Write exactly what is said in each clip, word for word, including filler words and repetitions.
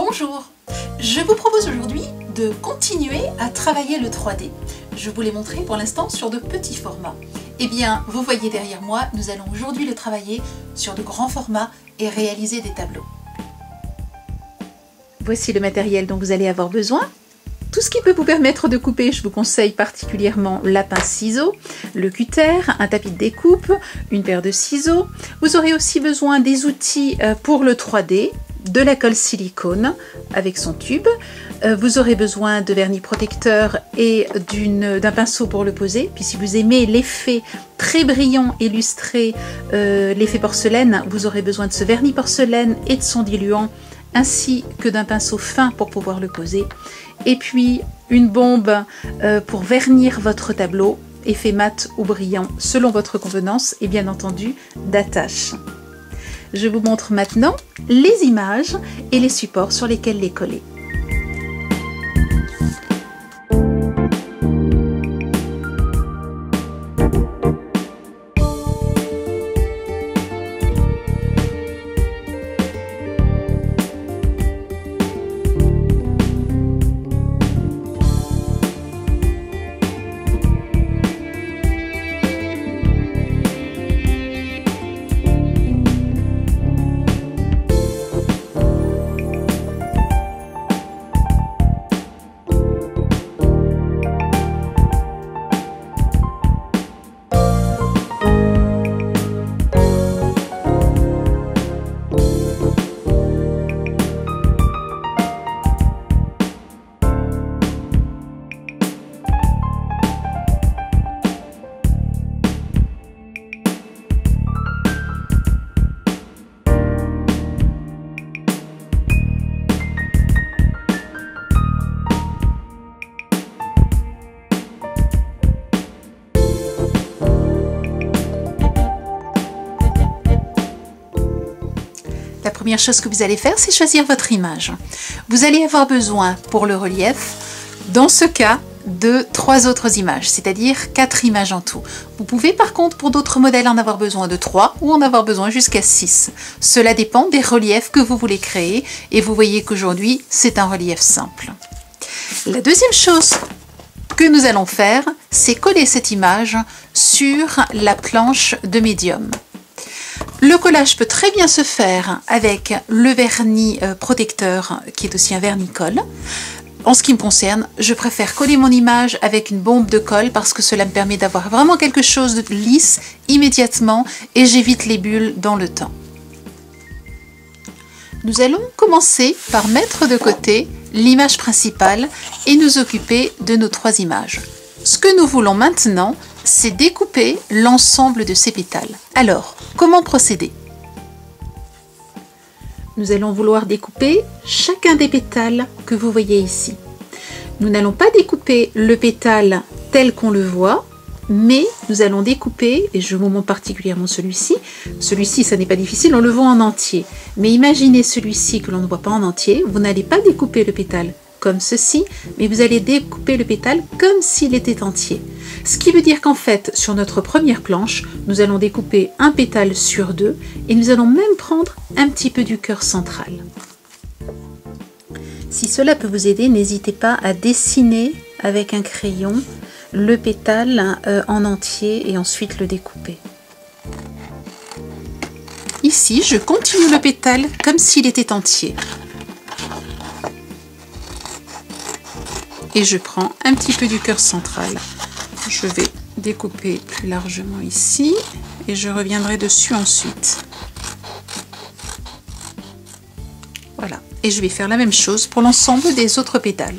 Bonjour, je vous propose aujourd'hui de continuer à travailler le trois D. Je vous l'ai montré pour l'instant sur de petits formats. Eh bien, vous voyez derrière moi, nous allons aujourd'hui le travailler sur de grands formats et réaliser des tableaux. Voici le matériel dont vous allez avoir besoin. Tout ce qui peut vous permettre de couper, je vous conseille particulièrement la pince-ciseaux, le cutter, un tapis de découpe, une paire de ciseaux. Vous aurez aussi besoin des outils pour le trois D, de la colle silicone avec son tube. Vous aurez besoin de vernis protecteur et d'un pinceau pour le poser. Puis si vous aimez l'effet très brillant et lustré, euh, l'effet porcelaine, vous aurez besoin de ce vernis porcelaine et de son diluant, ainsi que d'un pinceau fin pour pouvoir le poser. Et puis une bombe euh, pour vernir votre tableau, effet mat ou brillant selon votre convenance, et bien entendu d'attache. Je vous montre maintenant les images et les supports sur lesquels les coller. La première chose que vous allez faire, c'est choisir votre image. Vous allez avoir besoin pour le relief, dans ce cas, de trois autres images, c'est-à-dire quatre images en tout. Vous pouvez par contre pour d'autres modèles en avoir besoin de trois ou en avoir besoin jusqu'à six. Cela dépend des reliefs que vous voulez créer et vous voyez qu'aujourd'hui, c'est un relief simple. La deuxième chose que nous allons faire, c'est coller cette image sur la planche de médium. Le collage peut très bien se faire avec le vernis protecteur qui est aussi un vernis-colle. En ce qui me concerne, je préfère coller mon image avec une bombe de colle parce que cela me permet d'avoir vraiment quelque chose de lisse immédiatement et j'évite les bulles dans le temps. Nous allons commencer par mettre de côté l'image principale et nous occuper de nos trois images. Ce que nous voulons maintenant, c'est découper l'ensemble de ces pétales. Alors, comment procéder? Nous allons vouloir découper chacun des pétales que vous voyez ici. Nous n'allons pas découper le pétale tel qu'on le voit, mais nous allons découper, et je vous montre particulièrement celui-ci, celui-ci ça n'est pas difficile, on le voit en entier. Mais imaginez celui-ci que l'on ne voit pas en entier, vous n'allez pas découper le pétale comme ceci, mais vous allez découper le pétale comme s'il était entier. Ce qui veut dire qu'en fait, sur notre première planche, nous allons découper un pétale sur deux et nous allons même prendre un petit peu du cœur central. Si cela peut vous aider, n'hésitez pas à dessiner avec un crayon le pétale euh, en entier et ensuite le découper. Ici, je continue le pétale comme s'il était entier. Et je prends un petit peu du cœur central. Je vais découper plus largement ici et je reviendrai dessus ensuite. Voilà. Et je vais faire la même chose pour l'ensemble des autres pétales.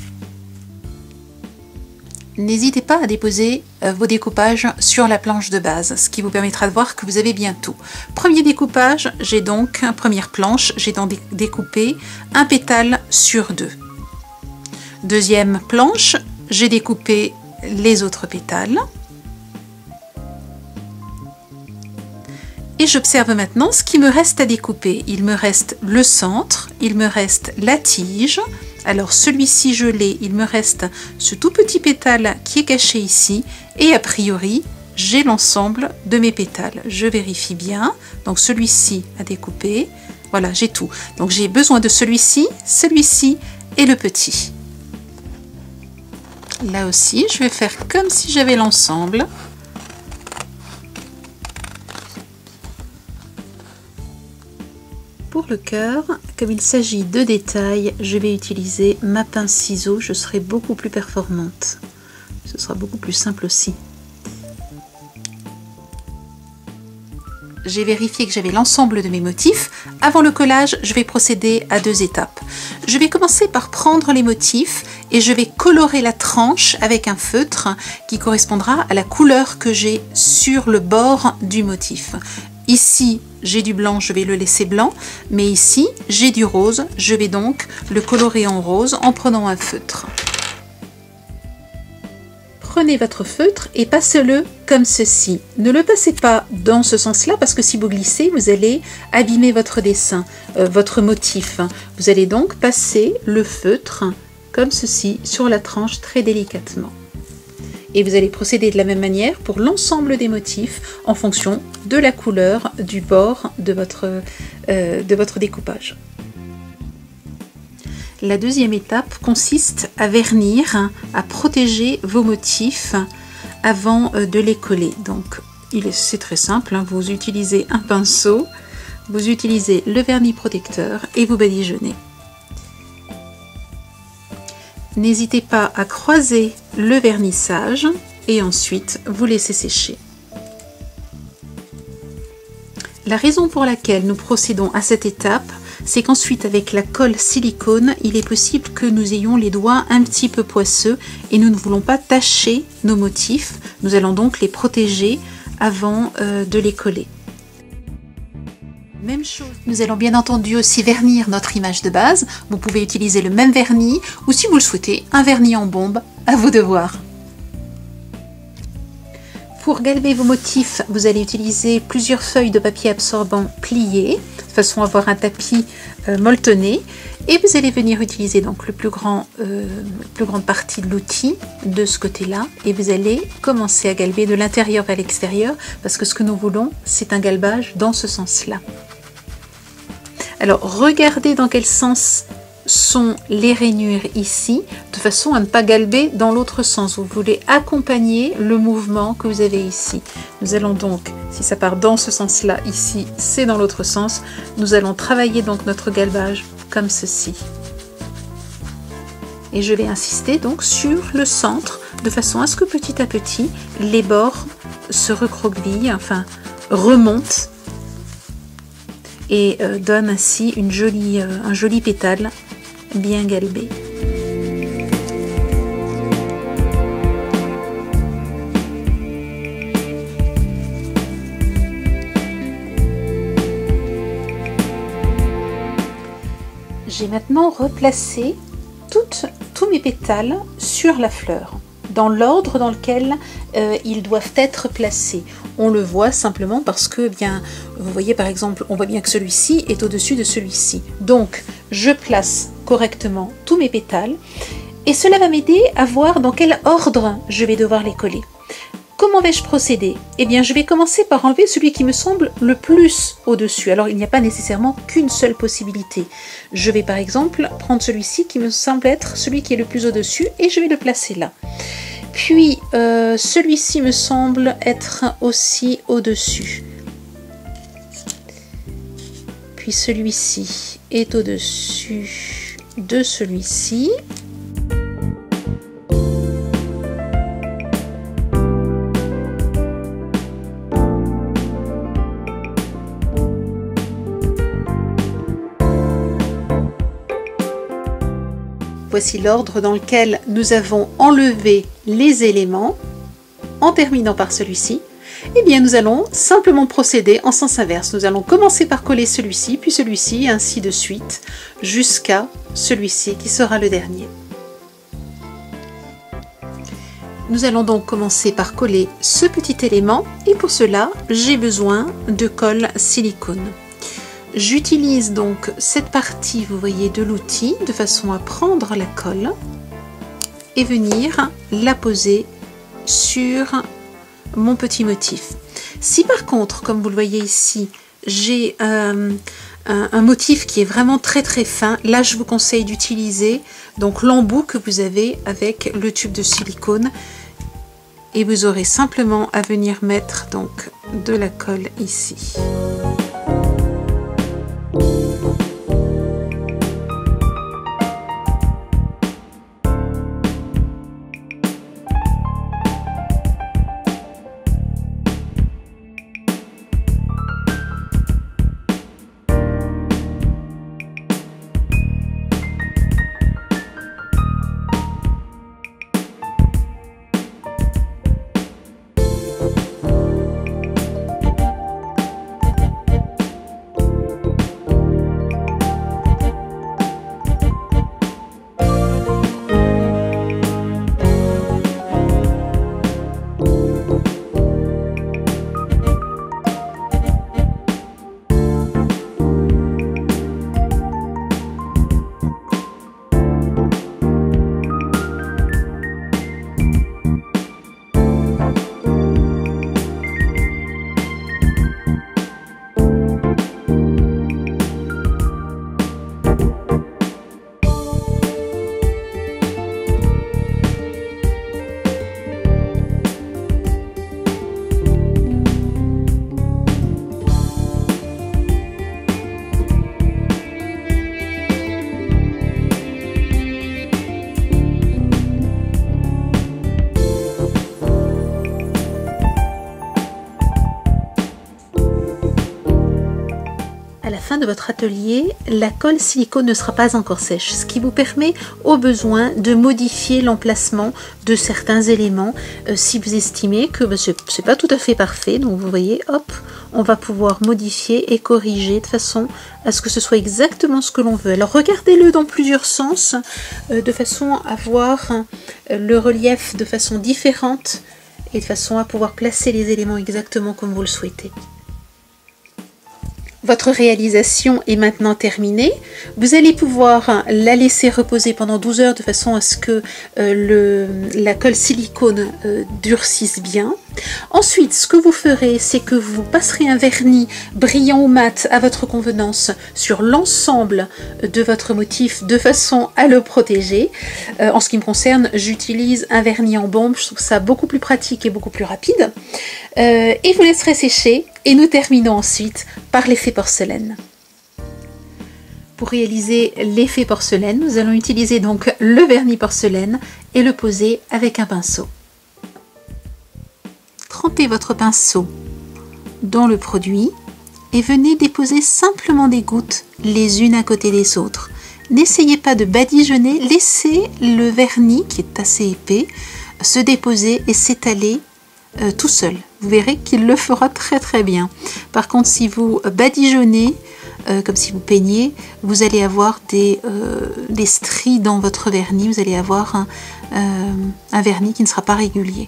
N'hésitez pas à déposer vos découpages sur la planche de base, ce qui vous permettra de voir que vous avez bien tout. Premier découpage, j'ai donc, première planche, j'ai donc découpé un pétale sur deux. Deuxième planche, j'ai découpé les autres pétales. Et j'observe maintenant ce qui me reste à découper. Il me reste le centre, il me reste la tige. Alors celui-ci je l'ai, il me reste ce tout petit pétale qui est caché ici. Et a priori, j'ai l'ensemble de mes pétales. Je vérifie bien. Donc celui-ci à découper, Voilà, j'ai tout. Donc j'ai besoin de celui-ci, celui-ci et le petit. Là aussi, je vais faire comme si j'avais l'ensemble. Pour le cœur, comme il s'agit de détails, je vais utiliser ma pince ciseau, je serai beaucoup plus performante. Ce sera beaucoup plus simple aussi. J'ai vérifié que j'avais l'ensemble de mes motifs. Avant le collage, je vais procéder à deux étapes. Je vais commencer par prendre les motifs et je vais colorer la tranche avec un feutre qui correspondra à la couleur que j'ai sur le bord du motif. Ici, j'ai du blanc, je vais le laisser blanc, mais ici, j'ai du rose, je vais donc le colorer en rose en prenant un feutre. Prenez votre feutre et passez-le comme ceci. Ne le passez pas dans ce sens-là parce que si vous glissez, vous allez abîmer votre dessin, euh, votre motif. Vous allez donc passer le feutre comme ceci sur la tranche très délicatement. Et vous allez procéder de la même manière pour l'ensemble des motifs en fonction de la couleur du bord de votre, euh, de votre découpage. La deuxième étape consiste à vernir, à protéger vos motifs avant de les coller. Donc c'est très simple, hein, vous utilisez un pinceau, vous utilisez le vernis protecteur et vous badigeonnez. N'hésitez pas à croiser le vernissage et ensuite vous laissez sécher. La raison pour laquelle nous procédons à cette étape, c'est qu'ensuite avec la colle silicone, il est possible que nous ayons les doigts un petit peu poisseux et nous ne voulons pas tacher nos motifs. Nous allons donc les protéger avant euh, de les coller. Même chose. Nous allons bien entendu aussi vernir notre image de base. Vous pouvez utiliser le même vernis ou si vous le souhaitez, un vernis en bombe, à vous de voir. Pour galber vos motifs, vous allez utiliser plusieurs feuilles de papier absorbant pliées, de façon à avoir un tapis euh, molletonné. Et vous allez venir utiliser donc le plus grand, euh, la plus grande partie de l'outil de ce côté-là. Et vous allez commencer à galber de l'intérieur vers l'extérieur, parce que ce que nous voulons, c'est un galbage dans ce sens-là. Alors, regardez dans quel sens sont les rainures ici, de façon à ne pas galber dans l'autre sens. Vous voulez accompagner le mouvement que vous avez ici. Nous allons donc, si ça part dans ce sens-là, ici, c'est dans l'autre sens. Nous allons travailler donc notre galbage comme ceci. Et je vais insister donc sur le centre, de façon à ce que petit à petit, les bords se recroquevillent, enfin remontent, et euh, donne ainsi une jolie, euh, un joli pétale bien galbé. J'ai maintenant replacé toutes, tous mes pétales sur la fleur, dans l'ordre dans lequel euh, ils doivent être placés. On le voit simplement parce que, bien, vous voyez par exemple, on voit bien que celui-ci est au-dessus de celui-ci. Donc, je place correctement tous mes pétales et cela va m'aider à voir dans quel ordre je vais devoir les coller. Comment vais-je procéder? Eh bien, je vais commencer par enlever celui qui me semble le plus au-dessus. Alors, il n'y a pas nécessairement qu'une seule possibilité. Je vais par exemple prendre celui-ci qui me semble être celui qui est le plus au-dessus et je vais le placer là. Puis, euh, celui-ci me semble être aussi au-dessus. Puis celui-ci est au-dessus de celui-ci. Voici l'ordre dans lequel nous avons enlevé les éléments. En terminant par celui-ci, eh bien nous allons simplement procéder en sens inverse. Nous allons commencer par coller celui-ci, puis celui-ci, et ainsi de suite, jusqu'à celui-ci qui sera le dernier. Nous allons donc commencer par coller ce petit élément, et pour cela, j'ai besoin de colle silicone. J'utilise donc cette partie, vous voyez, de l'outil de façon à prendre la colle et venir la poser sur mon petit motif. Si par contre, comme vous le voyez ici, j'ai euh, un, un motif qui est vraiment très très fin, là je vous conseille d'utiliser donc l'embout que vous avez avec le tube de silicone. Et vous aurez simplement à venir mettre donc de la colle ici. De votre atelier, la colle silicone ne sera pas encore sèche, ce qui vous permet au besoin de modifier l'emplacement de certains éléments euh, si vous estimez que bah, c'est pas tout à fait parfait. Donc vous voyez, hop, on va pouvoir modifier et corriger de façon à ce que ce soit exactement ce que l'on veut. Alors regardez-le dans plusieurs sens euh, de façon à voir euh, le relief de façon différente et de façon à pouvoir placer les éléments exactement comme vous le souhaitez. Votre réalisation est maintenant terminée. Vous allez pouvoir la laisser reposer pendant douze heures de façon à ce que euh, le, la colle silicone euh, durcisse bien. Ensuite, ce que vous ferez, c'est que vous passerez un vernis brillant ou mat à votre convenance sur l'ensemble de votre motif de façon à le protéger. Euh, en ce qui me concerne, j'utilise un vernis en bombe. Je trouve ça beaucoup plus pratique et beaucoup plus rapide. Euh, et vous laisserez sécher. Et nous terminons ensuite par l'effet porcelaine. Pour réaliser l'effet porcelaine, nous allons utiliser donc le vernis porcelaine et le poser avec un pinceau. Trempez votre pinceau dans le produit et venez déposer simplement des gouttes les unes à côté des autres. N'essayez pas de badigeonner, laissez le vernis qui est assez épais se déposer et s'étaler euh, tout seul. Vous verrez qu'il le fera très très bien. Par contre, si vous badigeonnez, euh, comme si vous peignez, vous allez avoir des, euh, des stries dans votre vernis, vous allez avoir un, euh, un vernis qui ne sera pas régulier.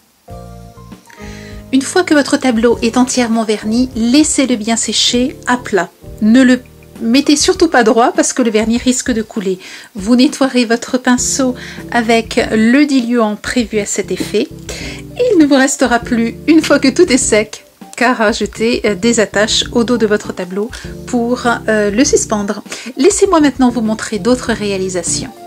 Une fois que votre tableau est entièrement verni, laissez-le bien sécher à plat. Ne le mettez surtout pas droit parce que le vernis risque de couler. Vous nettoierez votre pinceau avec le diluant prévu à cet effet. Il ne vous restera plus, une fois que tout est sec, qu'à rajouter des attaches au dos de votre tableau pour euh, le suspendre. Laissez-moi maintenant vous montrer d'autres réalisations.